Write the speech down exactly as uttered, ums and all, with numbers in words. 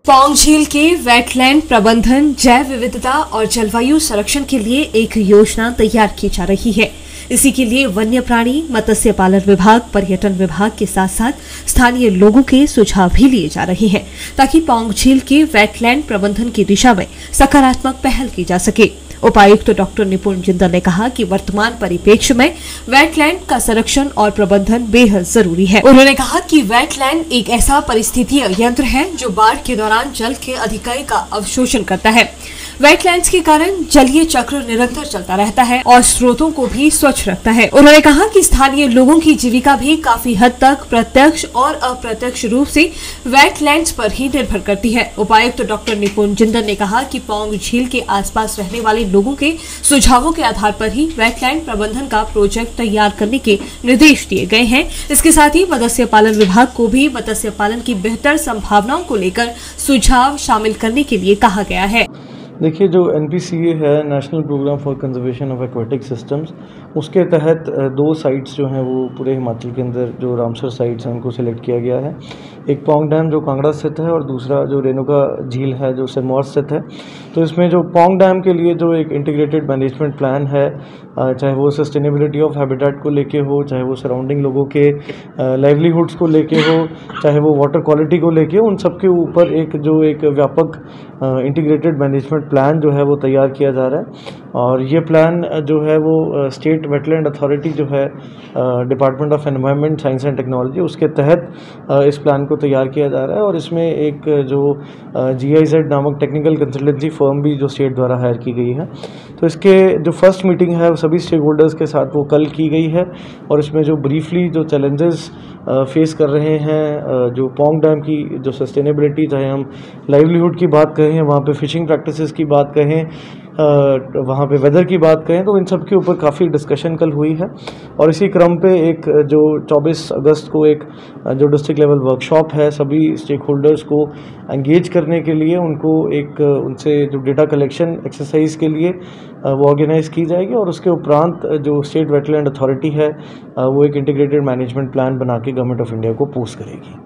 पौंग झील के वेटलैंड प्रबंधन, जैव विविधता और जलवायु संरक्षण के लिए एक योजना तैयार की जा रही है। इसी के लिए वन्य प्राणी, मत्स्य पालन विभाग, पर्यटन विभाग के साथ साथ स्थानीय लोगों के सुझाव भी लिए जा रहे हैं, ताकि पौंग झील के वेटलैंड प्रबंधन की दिशा में सकारात्मक पहल की जा सके। उपायुक्त डॉक्टर निपुण जिंदल ने कहा कि वर्तमान परिप्रेक्ष्य में वेटलैंड का संरक्षण और प्रबंधन बेहद जरूरी है। उन्होंने कहा कि वेटलैंड एक ऐसा परिस्थितीय यंत्र है जो बाढ़ के दौरान जल के अधिकाई का अवशोषण करता है। वेटलैंड्स के कारण जलीय चक्र निरंतर चलता रहता है और स्रोतों को भी स्वच्छ रखता है। उन्होंने कहा कि स्थानीय लोगों की जीविका भी काफी हद तक प्रत्यक्ष और अप्रत्यक्ष रूप से वेटलैंड्स पर ही निर्भर करती है। उपायुक्त डॉक्टर निपुण जिंदल ने कहा कि पौंग झील के आसपास रहने वाले लोगों के सुझावों के आधार पर ही वेटलैंड प्रबंधन का प्रोजेक्ट तैयार करने के निर्देश दिए गए हैं। इसके साथ ही मत्स्य पालन विभाग को भी मत्स्य पालन की बेहतर संभावनाओं को लेकर सुझाव शामिल करने के लिए कहा गया है। देखिए, जो एन पी सी ए है, national programme for conservation of aquatic systems, उसके तहत दो साइट्स जो हैं वो पूरे हिमाचल के अंदर जो रामसर साइट्स हैं उनको सिलेक्ट किया गया है। एक पौंग डैम जो कांगड़ा स्थित है और दूसरा जो रेणुका झील है जो सिरमौर स्थित है। तो इसमें जो पौंग डैम के लिए जो एक इंटीग्रेटेड मैनेजमेंट प्लान है, चाहे वो सस्टेनेबिलिटी ऑफ हैबिटेट को लेके हो, चाहे वो सराउंडिंग लोगों के लाइवलीहुड्स को लेके हो, चाहे वो वाटर क्वालिटी को लेके, उन सब के ऊपर एक जो एक व्यापक इंटीग्रेटेड मैनेजमेंट प्लान जो है वो तैयार किया जा रहा है। और ये प्लान जो है वो स्टेट वेटलैंड अथॉरिटी जो है, department of environment, science and technology, उसके तहत इस प्लान को तैयार किया जा रहा है। और इसमें एक जो जी आई जेड नामक टेक्निकल कंसल्टेंसी फर्म भी जो स्टेट द्वारा हायर की गई है। तो इसके जो फर्स्ट मीटिंग है सभी स्टेक होल्डर्स के साथ वो कल की गई है। और इसमें जो ब्रीफली जो चैलेंजेस फेस कर रहे हैं, जो पौंग डैम की जो सस्टेनेबिलिटी, चाहे हम लाइवलीहुड की बात करें, वहाँ पे फिशिंग प्रैक्टिसेस की बात कहें, वहाँ पे वेदर की बात करें, तो इन सब के ऊपर काफ़ी डिस्कशन कल हुई है। और इसी क्रम पे एक जो चौबीस अगस्त को एक जो डिस्ट्रिक्ट लेवल वर्कशॉप है, सभी स्टेक होल्डर्स को एंगेज करने के लिए, उनको एक उनसे जो डेटा कलेक्शन एक्सरसाइज के लिए वो ऑर्गेनाइज़ की जाएगी। और उसके उपरांत जो स्टेट वेटलैंड अथॉरिटी है वो एक इंटीग्रेटेड मैनेजमेंट प्लान बना के गवर्नमेंट ऑफ इंडिया को पोस्ट करेगी।